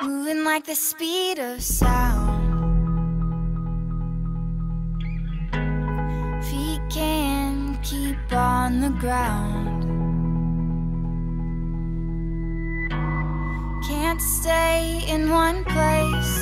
moving like the speed of sound. Feet can't keep on the ground. Can't stay in one place